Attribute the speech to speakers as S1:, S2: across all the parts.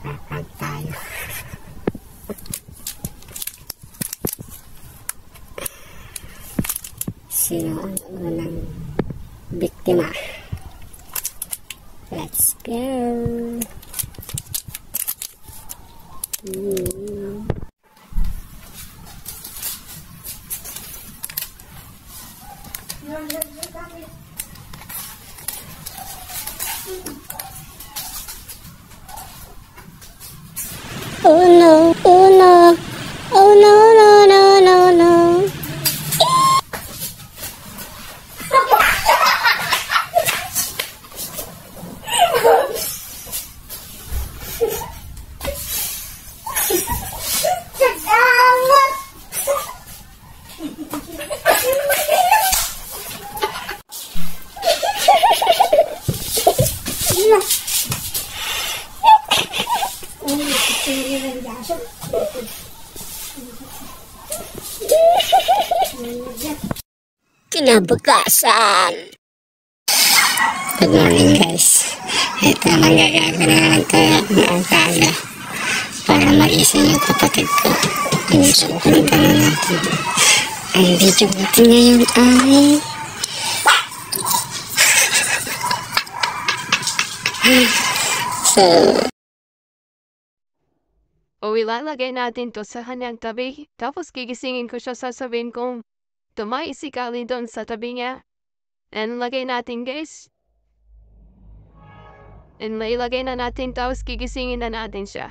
S1: Prank tayo. Sino ang unang biktima? Let's go! Oh no, oh no, oh no, no, no, no, no. Kinabukasan. Good morning guys. Ito manggagabi na naman tayo ng aga para magising yung kapatid ko. Inusupunta na natin. Ang video natin ngayon ay
S2: ilalagay natin to sa kanyang tabi. Tapos gigisingin ko siya, sasabihin kong tumayo si Kali doon sa tabi niya. And lagay natin guys. And ilagay na natin, tapos gigisingin na natin siya.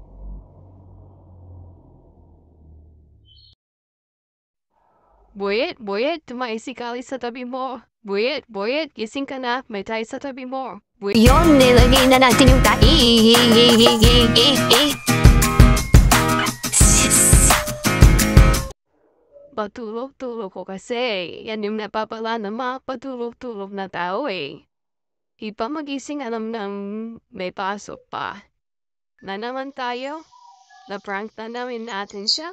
S2: Boyet, tumayo si Kali sa tabi mo. Boyet, gising ka na, may tayo sa tabi mo.
S3: Yun, nilagay na natin yung tayo.
S2: Patulog-tulog ko kasi. Yan yung napapala na mga patulog-tulog na tao eh. Ipa magising, alam nang may pasok pa. Na naman tayo. Na-prank na namin natin siya.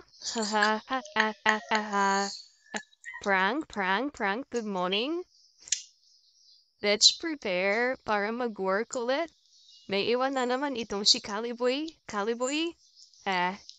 S2: Prank. Good morning. Let's prepare para mag-work ulit. May iwan na naman itong si Kaliboy.